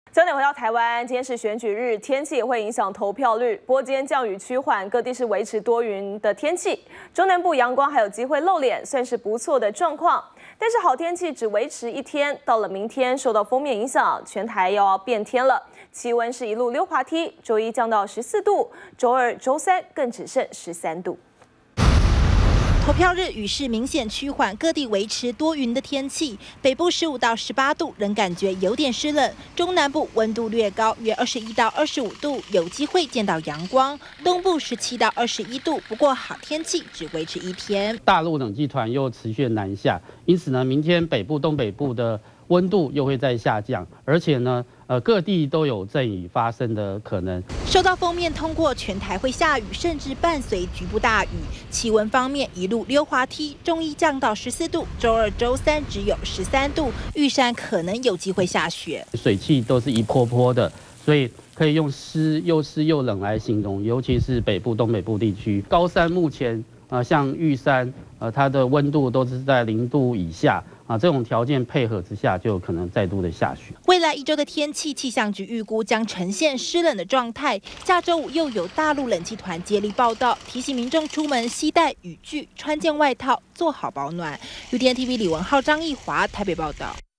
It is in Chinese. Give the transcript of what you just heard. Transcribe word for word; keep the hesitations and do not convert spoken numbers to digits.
焦点回到台湾，今天是选举日，天气也会影响投票率。不过今天降雨趋缓，各地是维持多云的天气，中南部阳光还有机会露脸，算是不错的状况。但是好天气只维持一天，到了明天受到锋面影响，全台又要变天了。气温是一路溜滑梯，周一降到十四度，周二、周三更只剩十三度。 投票日雨势明显趋缓，各地维持多云的天气。北部十五到十八度，仍感觉有点湿冷；中南部温度略高，约二十一到二十五度，有机会见到阳光。东部十七到二十一度，不过好天气只维持一天。 大陆冷气团又持续南下，因此呢，明天北部、东北部的温度又会再下降，而且呢，呃，各地都有阵雨发生的可能。 受到锋面通过，全台会下雨，甚至伴随局部大雨。气温方面，一路溜滑梯，中一降到十四度，周二、周三只有十三度，玉山可能有机会下雪。 水汽都是一波波的，所以可以用湿又湿又冷来形容，尤其是北部、东北部地区。高山目前，呃，像玉山，呃，它的温度都是在零度以下。 啊，这种条件配合之下，就有可能再度的下雪。 未来一周的天气，气象局预估将呈现湿冷的状态。下周五又有大陆冷气团接力报道，提醒民众出门携带雨具、穿件外套，做好保暖。U T N T V 李文浩、张义华台北报道。